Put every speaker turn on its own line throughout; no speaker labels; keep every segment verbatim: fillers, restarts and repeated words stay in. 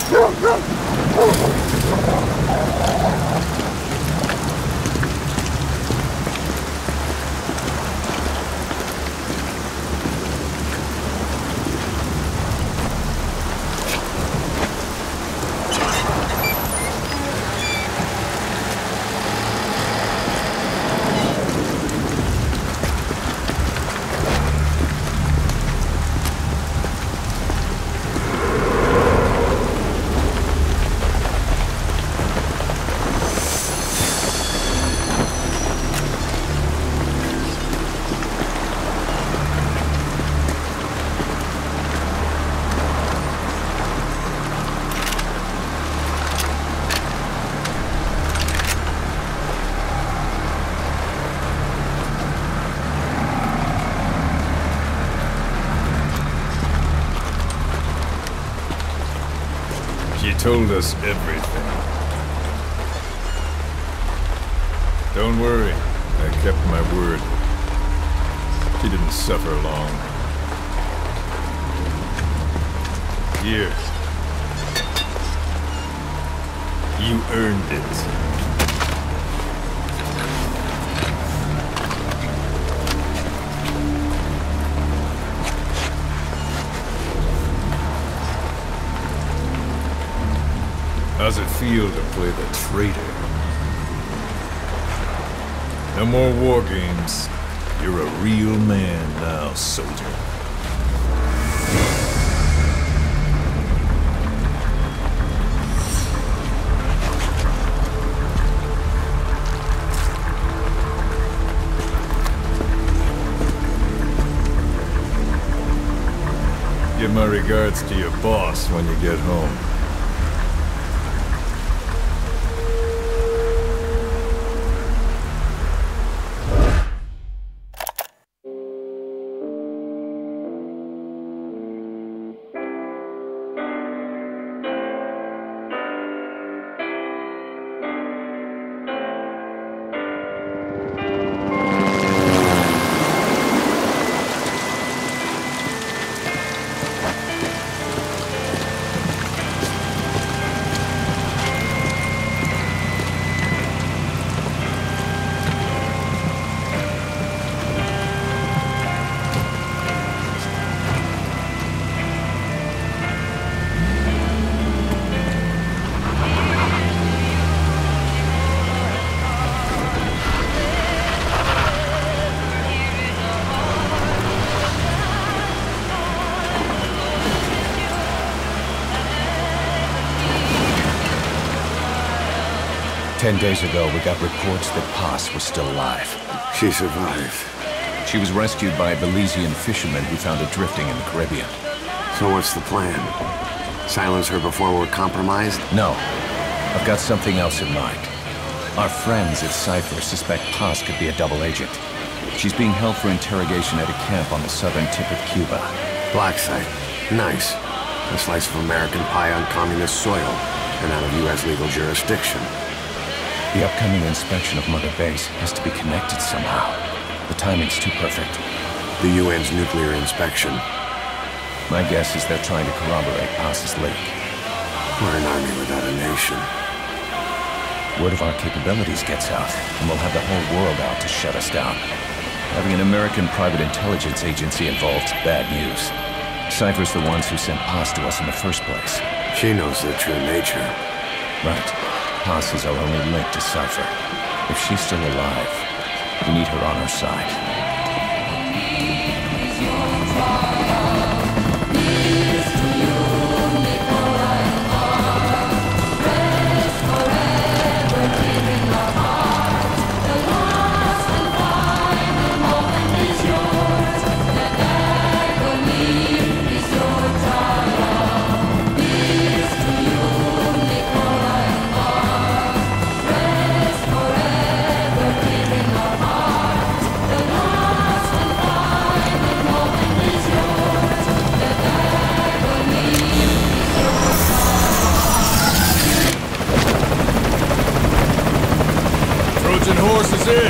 She told us everything. Don't worry, I kept my word. She didn't suffer long. Here. You earned it. How's it feel to play the traitor? No more war games. You're a real man now, soldier. Give my regards to your boss when you get home.
Ten days ago, we got reports that Paz was still alive.
She survived.
She was rescued by a Belizean fisherman who found her drifting in the Caribbean.
So what's the plan? Silence her before we're compromised?
No. I've got something else in mind. Our friends at Cypher suspect Paz could be a double agent. She's being held for interrogation at a camp on the southern tip of Cuba.
Black site. Nice. A slice of American pie on communist soil, and out of U S legal jurisdiction.
The upcoming inspection of Mother Base has to be connected somehow. The timing's too perfect.
The U N's nuclear inspection.
My guess is they're trying to corroborate Paz's leak.
We're an army without a nation.
Word of our capabilities gets out, and we'll have the whole world out to shut us down. Having an American private intelligence agency involved's bad news. Cypher's the ones who sent Paz to us in the first place.
She knows their true nature.
Right. Paz is our only link to Cypher. If she's still alive, we need her on our side.
Trojan horse is in!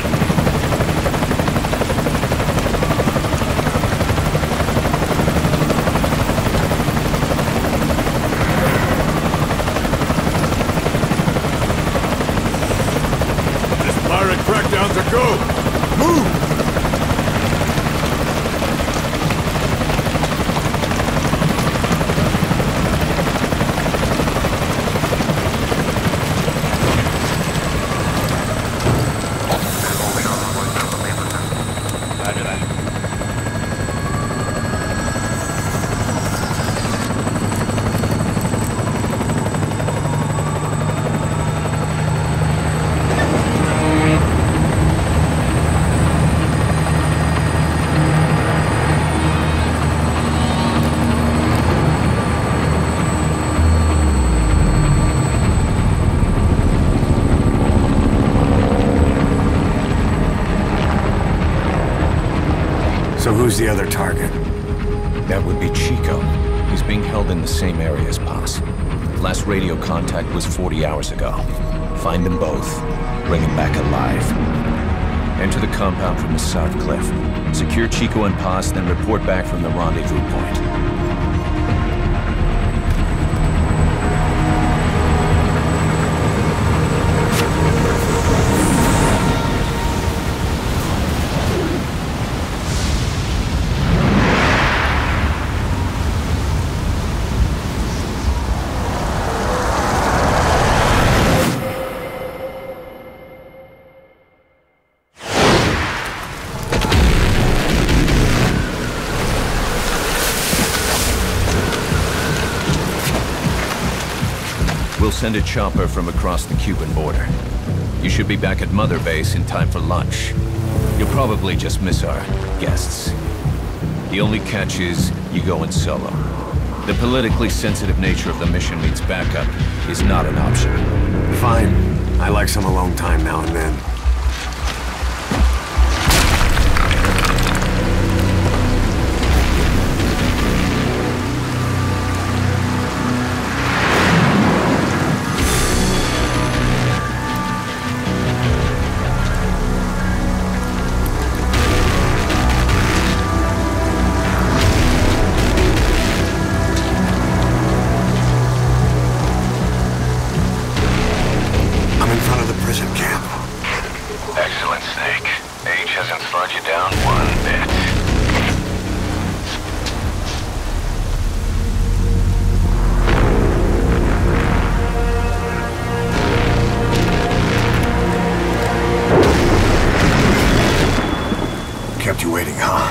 Who's the other target?
That would be Chico. He's being held in the same area as Paz. Last radio contact was forty hours ago. Find them both. Bring him back alive. Enter the compound from the south cliff. Secure Chico and Paz, then report back from the rendezvous point. We'll send a chopper from across the Cuban border. You should be back at Mother Base in time for lunch. You'll probably just miss our guests. The only catch is you go in solo. The politically sensitive nature of the mission means backup is not an option.
Fine. I like some alone time now and then. Kept you waiting, huh?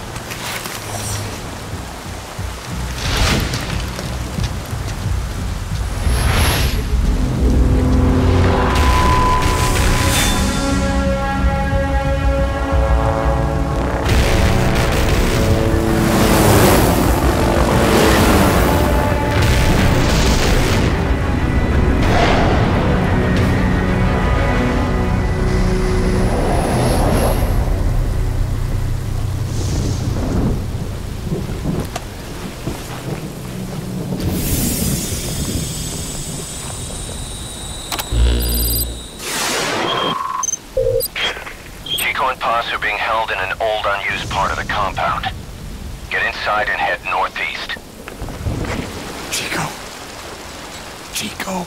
Are being held in an old, unused part of the compound. Get inside and head northeast.
Chico. Chico.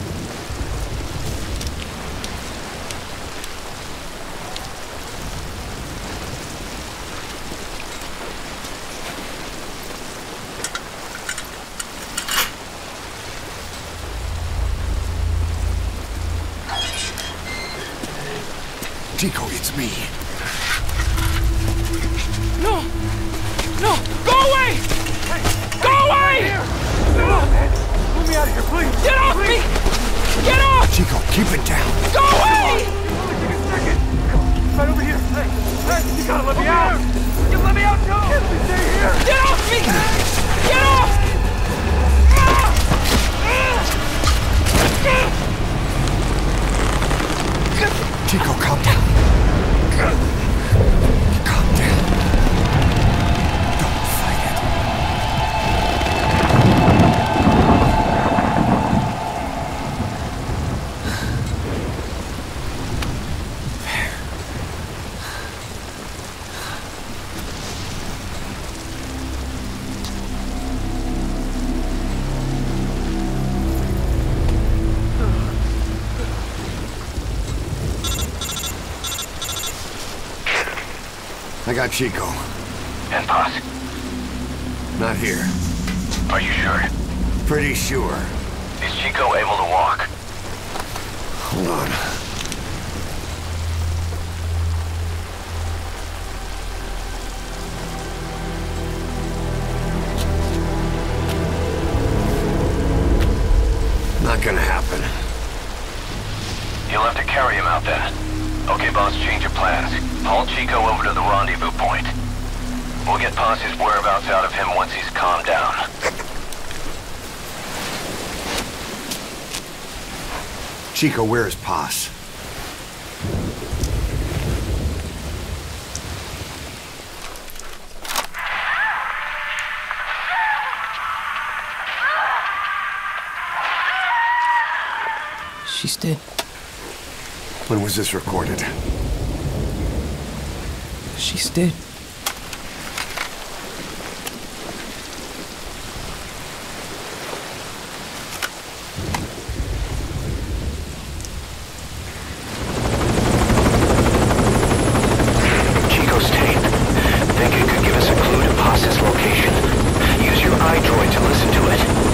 Chico, it's me.
No! No! Go away! Hey, Go hey, away!
No, man! Move me out of here, please!
Get off
please.
me! Get off!
Chico, keep it down.
Go away!
Only take a second! Right over here! Hey! Hey! You gotta let me out! You let me out too! Can't we stay here?
Get off me! Get off!
Chico, calm down. Calm down. Don't fight it. I got Chico.
And Paz?
Not here.
Are you sure?
Pretty sure.
Is Chico able to walk?
Hold on. Not gonna happen.
You'll have to carry him out then. Okay, boss, change your plans. Haul Chico over to the rendezvous point. We'll get Paz's whereabouts out of him once he's calmed down.
Chico, where is Paz?
She's dead.
When was this recorded?
She's dead.
Chico's tape. Think it could give us a clue to Paz's location? Use your iDroid to listen to it.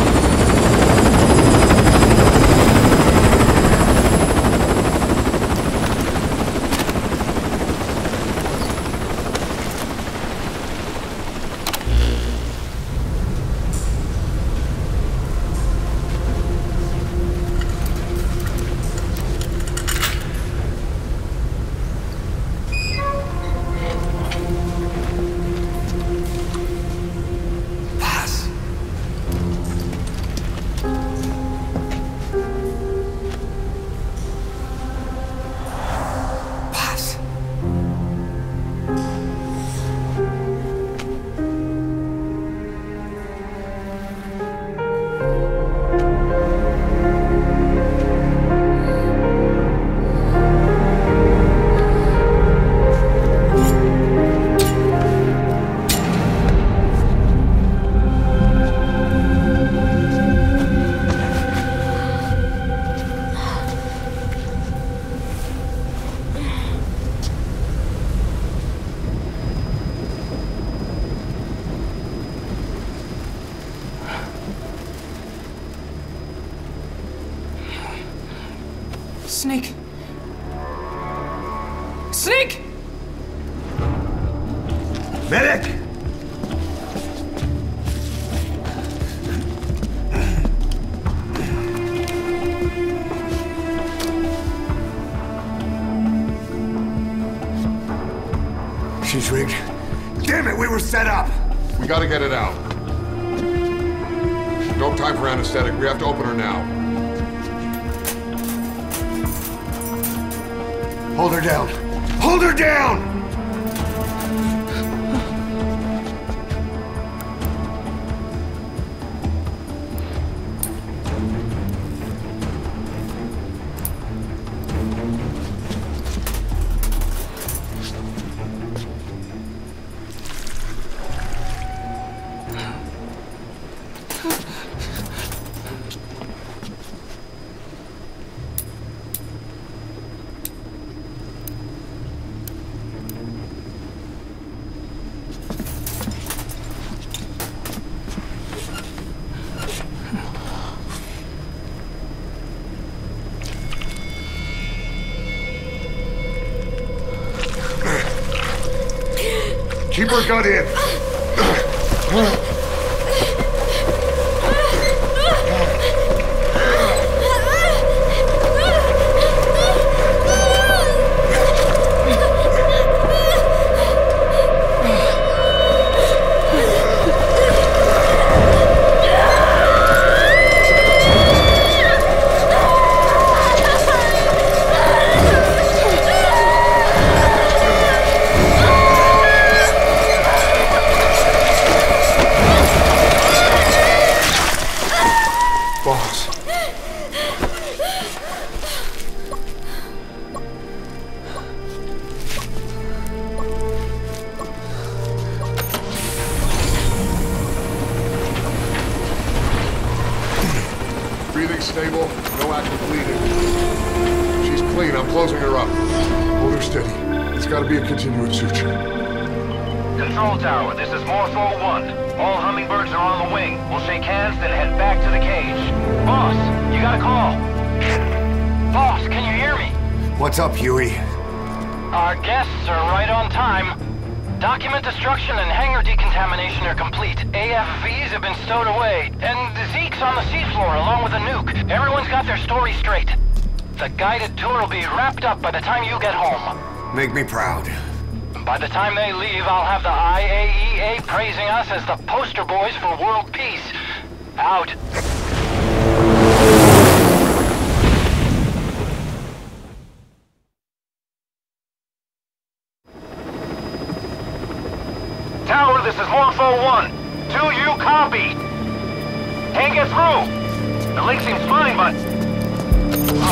Snake! Snake!
Medic! She's rigged. Damn it, we were set up!
We gotta get it out. No time for anesthetic. We have to open her now.
Hold her down! Hold her down!
Keep her gun in. Stable, no active bleeding. She's clean, I'm closing her up. Hold her steady. It's gotta be a continuous suture.
Control tower, this is Morpho one. All hummingbirds are on the wing. We'll shake hands, then head back to the cage. Boss, you got a call. Boss, can you hear me?
What's up, Huey?
Our guests are right on time. Document destruction and hangar decontamination are complete. A F Vs have been stowed away, and Zeke's on the seafloor along with a nuke. Everyone's got their story straight. The guided tour will be wrapped up by the time you get home.
Make me proud.
By the time they leave, I'll have the I A E A praising us as the poster boys for world peace. Out. Tower, this is Morpho one. Do you copy? Can't get through. The link seems fine, but...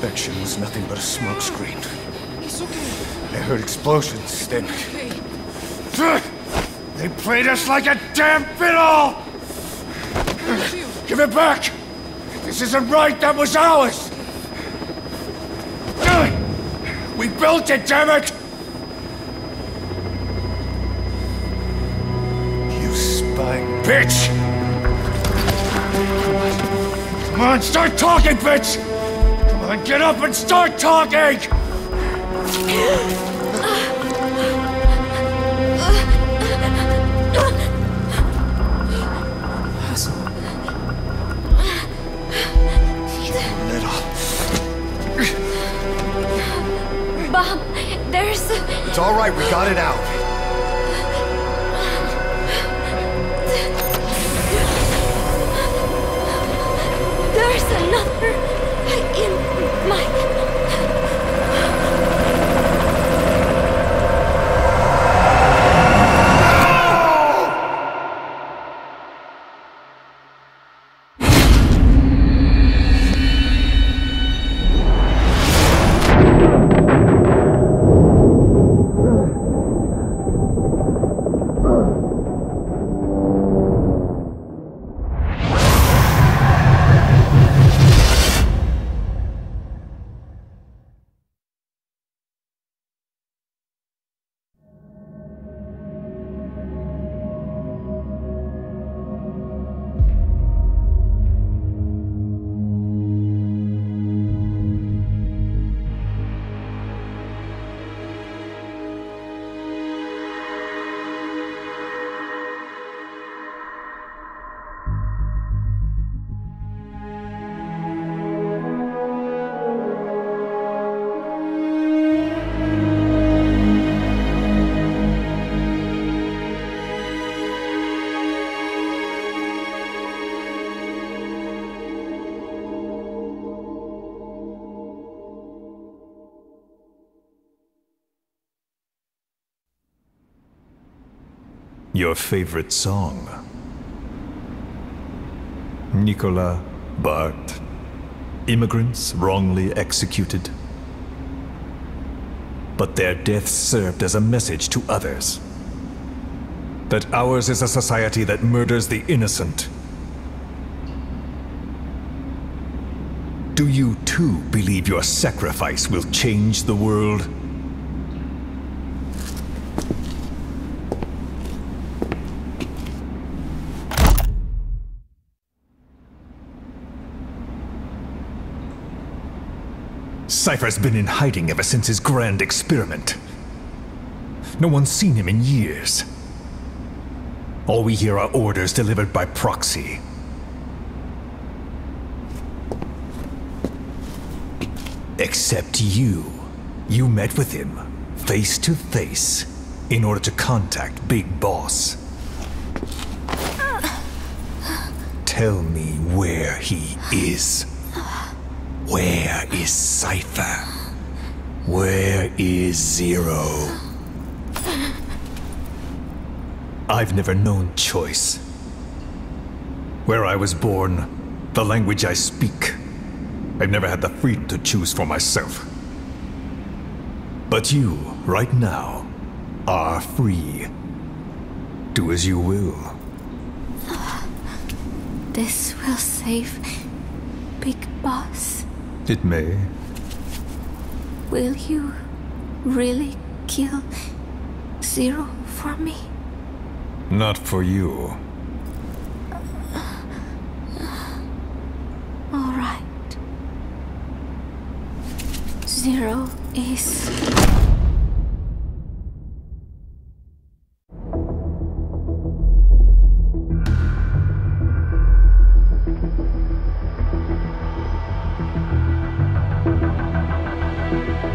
inspection was nothing but a smokescreen.
It's okay.
I heard explosions, then...
Okay.
They played us like a damn fiddle! Give it back! This isn't right, that was ours! We built it, damn it! You spying bitch! Come on, start talking, bitch! Come on, get up and start talking!
Bob, there's...
It's all right, we got it out.
There's another in my...
Your favorite song? Nicola, Bart, immigrants wrongly executed. But their deaths served as a message to others. That ours is a society that murders the innocent. Do you too believe your sacrifice will change the world? Cypher's been in hiding ever since his grand experiment. No one's seen him in years. All we hear are orders delivered by proxy. Except you. You met with him, face to face, in order to contact Big Boss. Tell me where he is. Where is Cypher? Where is Zero? I've never known choice. Where I was born, the language I speak, I've never had the freedom to choose for myself. But you, right now, are free. Do as you will.
This will save Big Boss.
It may.
Will you really kill Zero for me?
Not for you.
All right. Zero is...
Thank you.